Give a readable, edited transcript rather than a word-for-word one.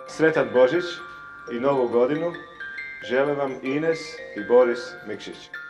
Sretan Božić i Novu godinu žele vam Ines i Boris Mikšić.